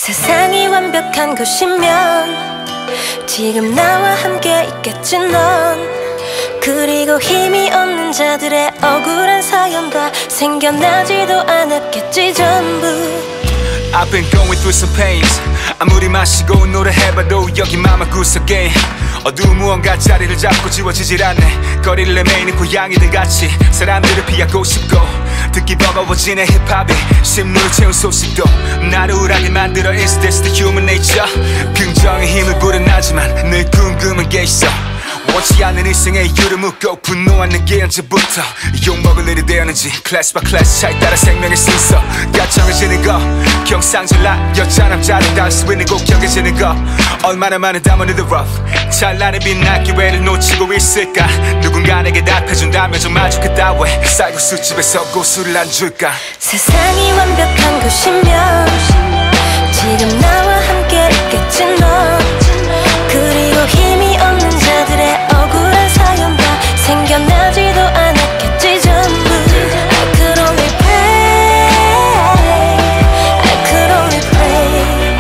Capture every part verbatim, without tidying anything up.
세상이 완벽한 곳이면 지금 나와 함께 있겠지 넌. 그리고 힘이 없는 자들의 억울한 사연과 생겨나지도 않았겠지 전부. I've been going through some pains. 아무리 마시고 노래해봐도 여기 맘의 구석에 어두운 무언가 자리를 잡고 지워지질 않네. 거리를 내매이는 고양이들 같이 사람들을 피하고 싶고 듣기 버거워지네 힙합이 심로를 채운 소식도 나를 우울하게 만들어. Is this the human nature? 긍정의 힘을 불어나지만 늘 궁금한 게 있어. 원치 않는 일생의 이유를 묻고 분노한 내게 언제부터 욕먹을 일이 되었는지 클래스 바 클래스 차에 따라 생명의 순서가 정해지는 거. 경상전라 여자 남자를 다 할 수 있는 꼭 정해지는 거. 얼마나 많은 담은 the rough 찬란히 빛날 기회를 놓치고 있을까. 누군가 내게 답해준다면 정말 좋겠다. 왜 쌀국수집에서 고수를 안 줄까. 세상이 완벽한 곳이면 지금 나와 함께 있겠지 넌. 그리고 힘이 없는 자들의 억울한 사연과 생겨나지도 않았겠지 전부. I could only pray, I could only pray,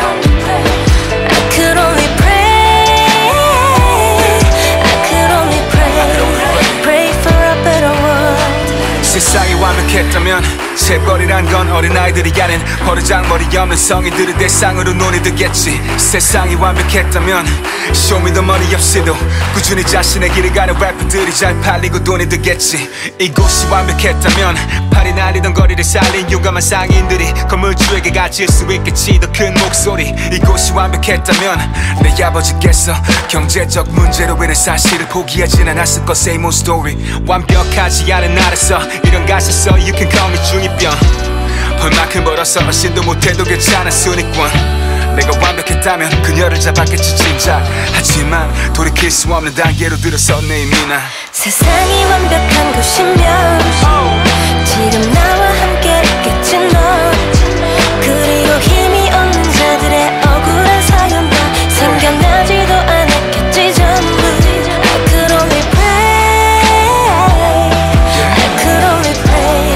I could only pray, I could only pray, pray for a better world. 세상이 완벽했다면 재벌이란 건 어린아이들이 아닌 버르장머리 없는 성인들의 대상으로 눈이 뜨겠지. 세상이 완벽했다면 쇼미더머니 없이도 꾸준히 자신의 길을 가는 래퍼들이 잘 팔리고 돈이 들겠지. 이곳이 완벽했다면 팔이 날리던 거리를 살린 용감한 상인들이 건물주에게 가질 수 있겠지 더 큰 목소리. 이곳이 완벽했다면 내 아버지께서 경제적 문제로 인해 사실을 포기하진 않았을 것. Same old story. 완벽하지 않은 나라서 이런 가사 써. You can call me 중이병. 벌만큼 벌어서 얼씬도 못해도 괜찮은 순위권. 내가 완벽했다면 그녀를 잡았겠지 진작. 하지만 돌이킬 수 없는 단계로 들어섰네 이미 난. 세상이 완벽한 곳이면 지금 나와 함께 있겠지 넌. 그리고 힘이 없는 자들의 억울한 사연과 생겨나지도 않았겠지 전부. I could only pray, I could only pray,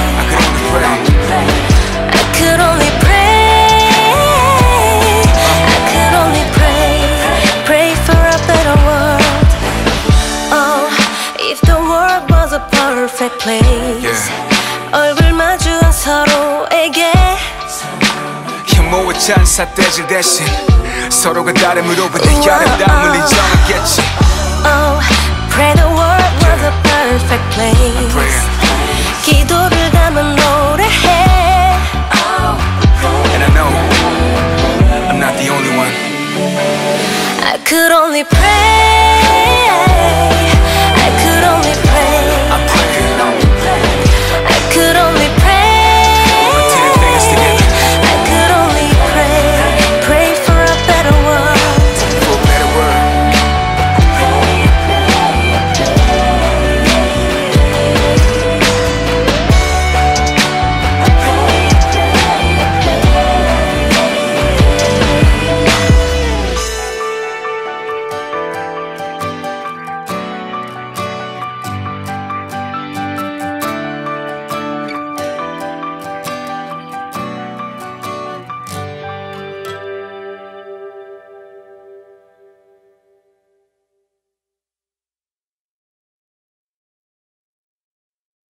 I could only pray, I could only pray, pray for a better world. Oh, if the world was a perfect place, 얼굴 마주한 서로에게 혐오의 찬사대질 대신 서로가 다름으로 보내 아름다움을 인정하겠지. Oh, pray the world was a perfect place. 기도를 담은 노래해. And I know I'm not the only one. I could only pray.